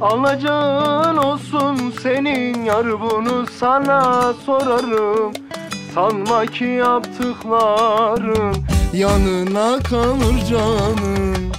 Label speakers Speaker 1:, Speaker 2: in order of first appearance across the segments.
Speaker 1: Alacağın olsun senin yar, bunu sana sorarım. Sanma ki yaptıkların yanına kalır canım.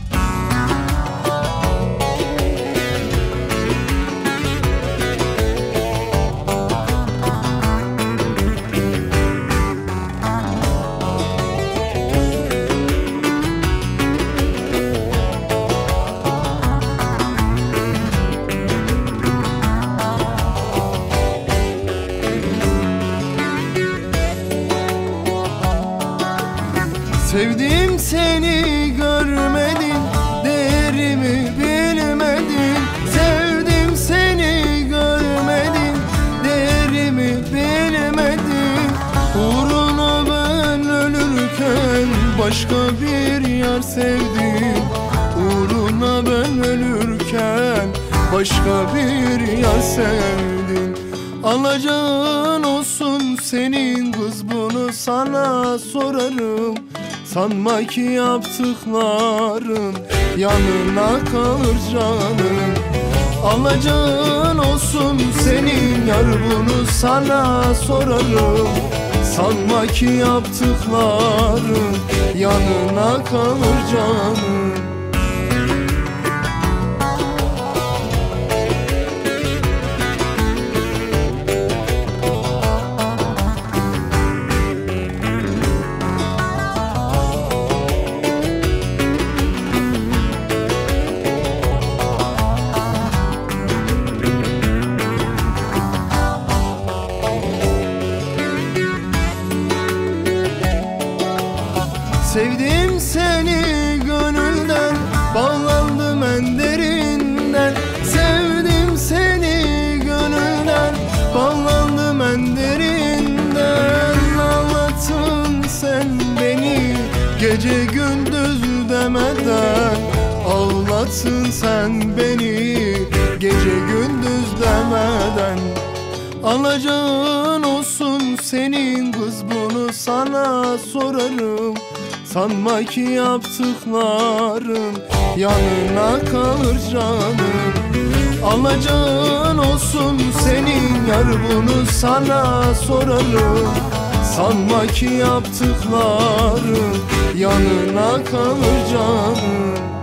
Speaker 1: Sevdim seni görmedin, değerimi bilmedin. Sevdim seni görmedin, değerimi bilmedin. Uğruna ben ölürken başka bir yar sevdim. Uğruna ben ölürken başka bir yar sevdim. Alacağın olsun senin kız, bunu sana sorarım. Sanma ki yaptıkların yanına kalır canım. Alacağın olsun senin yar, bunu sana sorarım. Sanma ki yaptıkların yanına kalır canım. Sevdim seni gönülden, bağlandım en derinden. Sevdim seni gönülden, bağlandım en derinden. Ağlattın sen beni gece gündüz demeden. Ağlattın sen beni gece gündüz demeden. Alacağın olsun senin kız, bunu sana sorarım. Sanma ki yaptıkların yanına kalır canım. Alacağın olsun senin yar, bunu sana sorarım. Sanma ki yaptıkların yanına kalır canım.